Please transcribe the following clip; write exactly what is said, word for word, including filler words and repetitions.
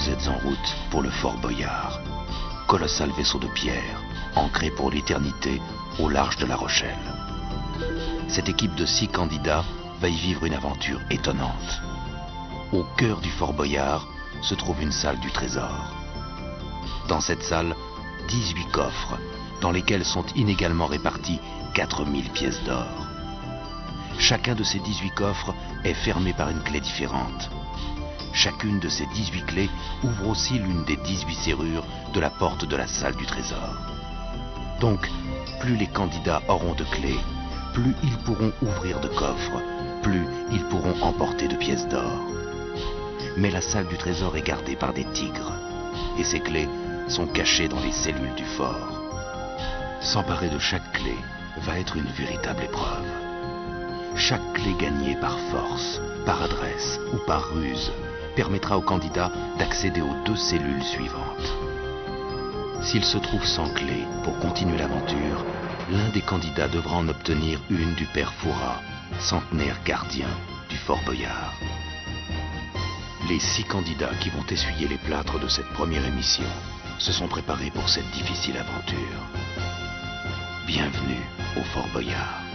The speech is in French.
vous êtes en route pour le Fort Boyard, colossal vaisseau de pierre, ancré pour l'éternité au large de La Rochelle. Cette équipe de six candidats va y vivre une aventure étonnante. Au cœur du Fort Boyard se trouve une salle du trésor. Dans cette salle, dix-huit coffres, dans lesquels sont inégalement répartis quatre mille pièces d'or. Chacun de ces dix-huit coffres est fermé par une clé différente. Chacune de ces dix-huit clés ouvre aussi l'une des dix-huit serrures de la porte de la salle du trésor. Donc, plus les candidats auront de clés, plus ils pourront ouvrir de coffres, plus ils pourront emporter de pièces d'or. Mais la salle du trésor est gardée par des tigres, et ces clés sont cachées dans les cellules du fort. S'emparer de chaque clé va être une véritable épreuve. Chaque clé gagnée par force, par adresse ou par ruse permettra aux candidats d'accéder aux deux cellules suivantes. S'il se trouve sans clé pour continuer l'aventure, l'un des candidats devra en obtenir une du père Fouras, centenaire gardien du Fort Boyard. Les six candidats qui vont essuyer les plâtres de cette première émission se sont préparés pour cette difficile aventure. Bienvenue au Fort Boyard.